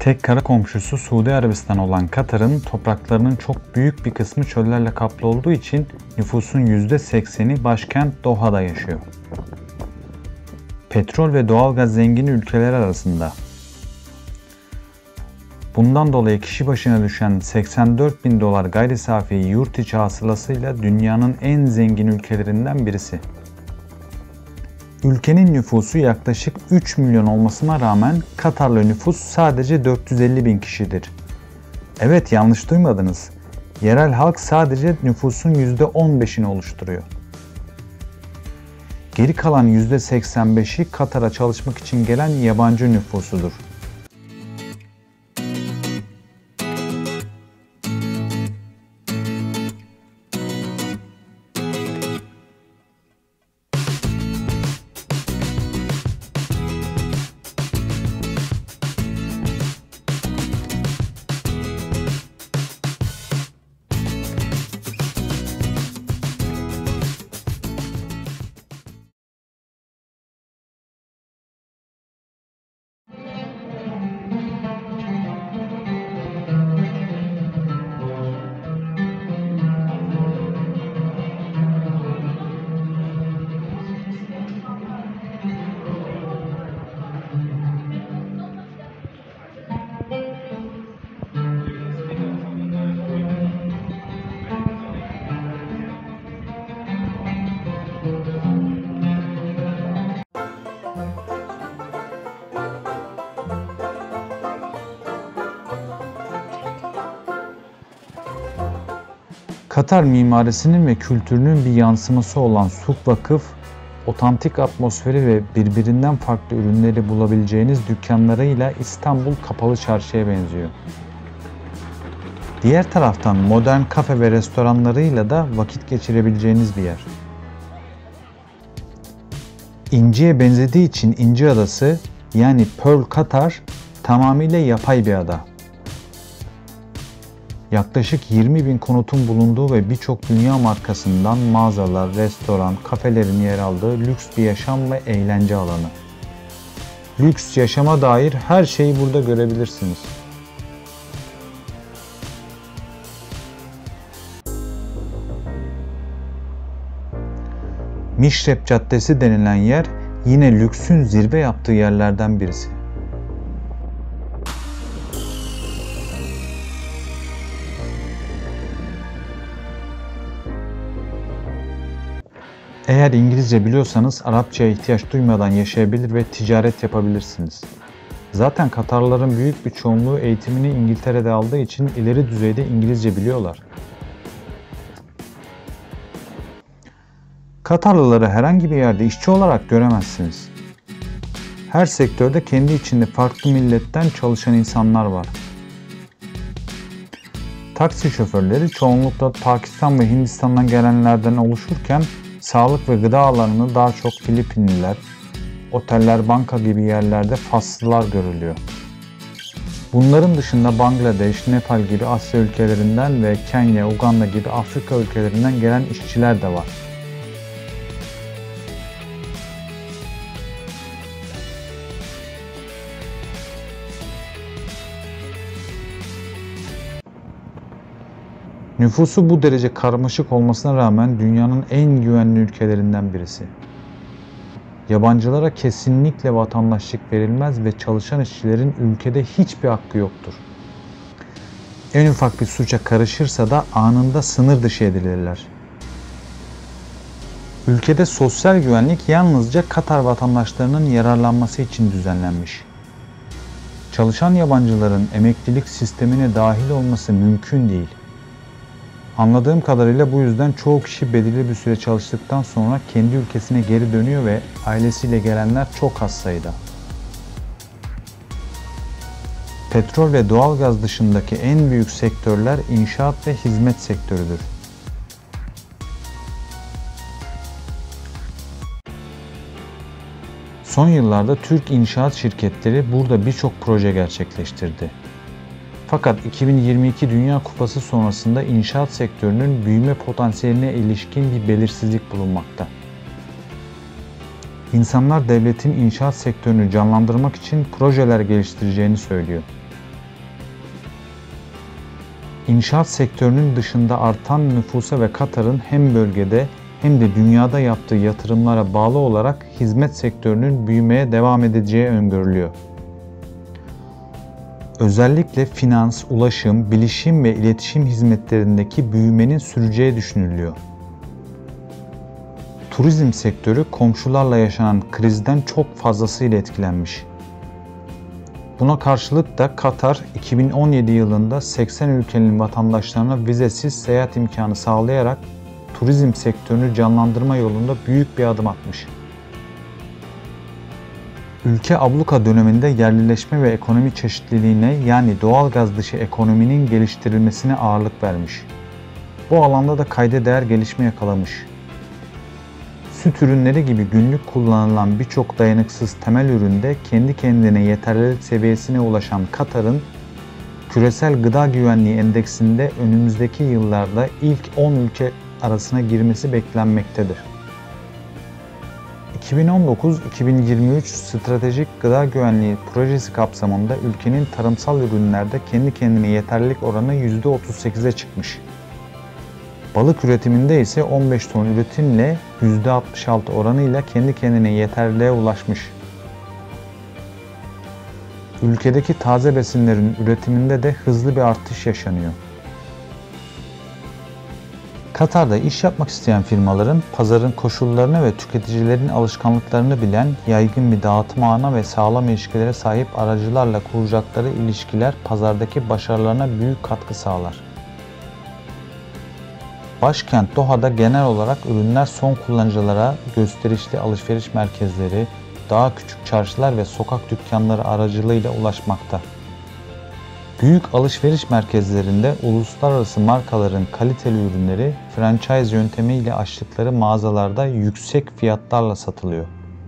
Tek kara komşusu Suudi Arabistan olan Katar'ın topraklarının çok büyük bir kısmı çöllerle kaplı olduğu için nüfusun %80'i başkent Doha'da yaşıyor. Petrol ve doğalgaz zengini ülkeler arasında. Bundan dolayı kişi başına düşen $84.000 gayri safi yurt içi hasılasıyla dünyanın en zengin ülkelerinden birisi. Ülkenin nüfusu yaklaşık 3 milyon olmasına rağmen Katarlı nüfus sadece 450.000 kişidir. Evet, yanlış duymadınız. Yerel halk sadece nüfusun %15'ini oluşturuyor. Geri kalan %85'i Katar'a çalışmak için gelen yabancı nüfusudur. Katar mimarisinin ve kültürünün bir yansıması olan Suk Vakıf, otantik atmosferi ve birbirinden farklı ürünleri bulabileceğiniz dükkanlarıyla İstanbul Kapalı Çarşı'ya benziyor. Diğer taraftan modern kafe ve restoranlarıyla da vakit geçirebileceğiniz bir yer. İnci'ye benzediği için İnci Adası, yani Pearl Katar, tamamıyla yapay bir ada. Yaklaşık 20.000 konutun bulunduğu ve birçok dünya markasından mağazalar, restoran, kafelerin yer aldığı lüks bir yaşam ve eğlence alanı. Lüks yaşama dair her şeyi burada görebilirsiniz. Mişrep Caddesi denilen yer yine lüksün zirve yaptığı yerlerden birisi. Eğer İngilizce biliyorsanız Arapçaya ihtiyaç duymadan yaşayabilir ve ticaret yapabilirsiniz. Zaten Katarlıların büyük bir çoğunluğu eğitimini İngiltere'de aldığı için ileri düzeyde İngilizce biliyorlar. Katarlıları herhangi bir yerde işçi olarak göremezsiniz. Her sektörde kendi içinde farklı milletten çalışan insanlar var. Taksi şoförleri çoğunlukla Pakistan ve Hindistan'dan gelenlerden oluşurken sağlık ve gıda alanını daha çok Filipinliler, oteller, banka gibi yerlerde Faslılar görülüyor. Bunların dışında Bangladeş, Nepal gibi Asya ülkelerinden ve Kenya, Uganda gibi Afrika ülkelerinden gelen işçiler de var. Nüfusu bu derece karmaşık olmasına rağmen dünyanın en güvenli ülkelerinden birisi. Yabancılara kesinlikle vatandaşlık verilmez ve çalışan işçilerin ülkede hiçbir hakkı yoktur. En ufak bir suça karışırsa da anında sınır dışı edilirler. Ülkede sosyal güvenlik yalnızca Katar vatandaşlarının yararlanması için düzenlenmiş. Çalışan yabancıların emeklilik sistemine dahil olması mümkün değil. Anladığım kadarıyla bu yüzden çoğu kişi belirli bir süre çalıştıktan sonra kendi ülkesine geri dönüyor ve ailesiyle gelenler çok az sayıda. Petrol ve doğalgaz dışındaki en büyük sektörler inşaat ve hizmet sektörüdür. Son yıllarda Türk inşaat şirketleri burada birçok proje gerçekleştirdi. Fakat 2022 Dünya Kupası sonrasında inşaat sektörünün büyüme potansiyeline ilişkin bir belirsizlik bulunmakta. İnsanlar devletin inşaat sektörünü canlandırmak için projeler geliştireceğini söylüyor. İnşaat sektörünün dışında artan nüfusa ve Katar'ın hem bölgede hem de dünyada yaptığı yatırımlara bağlı olarak hizmet sektörünün büyümeye devam edeceği öngörülüyor. Özellikle finans, ulaşım, bilişim ve iletişim hizmetlerindeki büyümenin süreceği düşünülüyor. Turizm sektörü komşularla yaşanan krizden çok fazlasıyla etkilenmiş. Buna karşılık da Katar 2017 yılında 80 ülkenin vatandaşlarına vizesiz seyahat imkanı sağlayarak turizm sektörünü canlandırma yolunda büyük bir adım atmış. Ülke abluka döneminde yerlileşme ve ekonomi çeşitliliğine, yani doğal gaz dışı ekonominin geliştirilmesine ağırlık vermiş. Bu alanda da kayda değer gelişme yakalamış. Süt ürünleri gibi günlük kullanılan birçok dayanıksız temel üründe kendi kendine yeterlilik seviyesine ulaşan Katar'ın Küresel Gıda Güvenliği Endeksinde önümüzdeki yıllarda ilk 10 ülke arasına girmesi beklenmektedir. 2019-2023 Stratejik Gıda Güvenliği Projesi kapsamında ülkenin tarımsal ürünlerde kendi kendine yeterlilik oranı %38'e çıkmış. Balık üretiminde ise 15 ton üretimle %66 oranıyla kendi kendine yeterliliğe ulaşmış. Ülkedeki taze besinlerin üretiminde de hızlı bir artış yaşanıyor. Katar'da iş yapmak isteyen firmaların pazarın koşullarını ve tüketicilerin alışkanlıklarını bilen yaygın bir dağıtım ağına ve sağlam ilişkilere sahip aracılarla kuracakları ilişkiler pazardaki başarılarına büyük katkı sağlar. Başkent Doha'da genel olarak ürünler son kullanıcılara gösterişli alışveriş merkezleri, daha küçük çarşılar ve sokak dükkanları aracılığıyla ulaşmakta. Büyük alışveriş merkezlerinde uluslararası markaların kaliteli ürünleri franchise yöntemiyle açtıkları mağazalarda yüksek fiyatlarla satılıyor.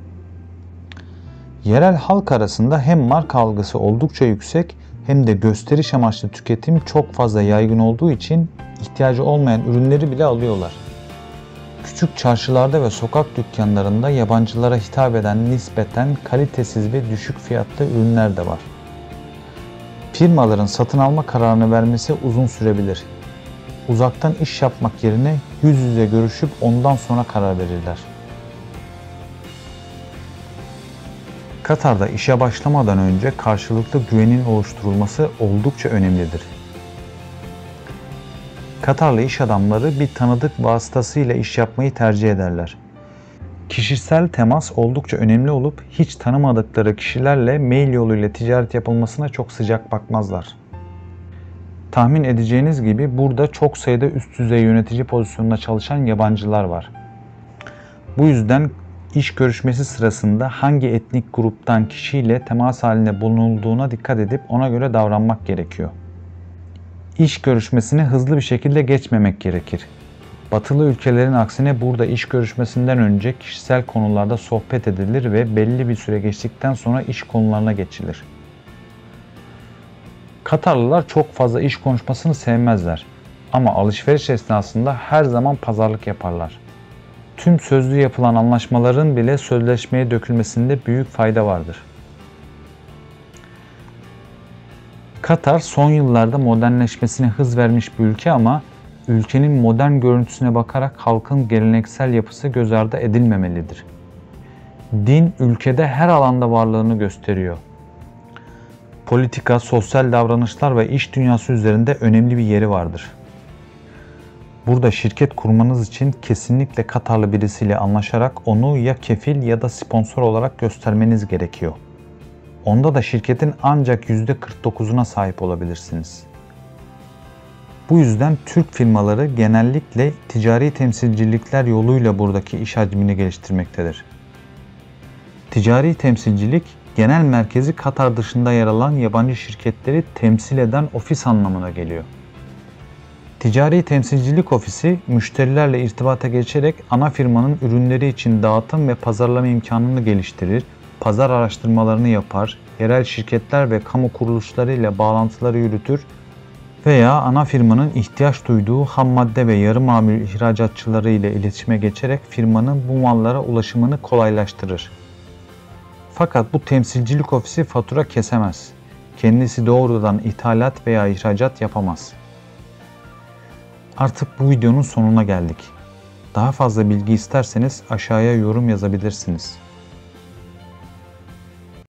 Yerel halk arasında hem marka algısı oldukça yüksek hem de gösteriş amaçlı tüketim çok fazla yaygın olduğu için ihtiyacı olmayan ürünleri bile alıyorlar. Küçük çarşılarda ve sokak dükkanlarında yabancılara hitap eden nispeten kalitesiz ve düşük fiyatlı ürünler de var. Firmaların satın alma kararını vermesi uzun sürebilir. Uzaktan iş yapmak yerine yüz yüze görüşüp ondan sonra karar verirler. Katar'da işe başlamadan önce karşılıklı güvenin oluşturulması oldukça önemlidir. Katarlı iş adamları bir tanıdık vasıtasıyla iş yapmayı tercih ederler. Kişisel temas oldukça önemli olup hiç tanımadıkları kişilerle mail yoluyla ticaret yapılmasına çok sıcak bakmazlar. Tahmin edeceğiniz gibi burada çok sayıda üst düzey yönetici pozisyonunda çalışan yabancılar var. Bu yüzden iş görüşmesi sırasında hangi etnik gruptan kişiyle temas halinde bulunulduğuna dikkat edip ona göre davranmak gerekiyor. İş görüşmesini hızlı bir şekilde geçmemek gerekir. Batılı ülkelerin aksine burada iş görüşmesinden önce kişisel konularda sohbet edilir ve belli bir süre geçtikten sonra iş konularına geçilir. Katarlılar çok fazla iş konuşmasını sevmezler ama alışveriş esnasında her zaman pazarlık yaparlar. Tüm sözlü yapılan anlaşmaların bile sözleşmeye dökülmesinde büyük fayda vardır. Katar son yıllarda modernleşmesine hız vermiş bir ülke ama ülkenin modern görüntüsüne bakarak halkın geleneksel yapısı göz ardı edilmemelidir. Din ülkede her alanda varlığını gösteriyor. Politika, sosyal davranışlar ve iş dünyası üzerinde önemli bir yeri vardır. Burada şirket kurmanız için kesinlikle Katarlı birisiyle anlaşarak onu ya kefil ya da sponsor olarak göstermeniz gerekiyor. Onda da şirketin ancak %49'una sahip olabilirsiniz. Bu yüzden Türk firmaları genellikle ticari temsilcilikler yoluyla buradaki iş hacmini geliştirmektedir. Ticari temsilcilik, genel merkezi Katar dışında yer alan yabancı şirketleri temsil eden ofis anlamına geliyor. Ticari temsilcilik ofisi, müşterilerle irtibata geçerek ana firmanın ürünleri için dağıtım ve pazarlama imkanını geliştirir, pazar araştırmalarını yapar, yerel şirketler ve kamu kuruluşları ile bağlantıları yürütür veya ana firmanın ihtiyaç duyduğu ham madde ve yarı mamul ihracatçıları ile iletişime geçerek firmanın bu mallara ulaşımını kolaylaştırır. Fakat bu temsilcilik ofisi fatura kesemez. Kendisi doğrudan ithalat veya ihracat yapamaz. Artık bu videonun sonuna geldik. Daha fazla bilgi isterseniz aşağıya yorum yazabilirsiniz.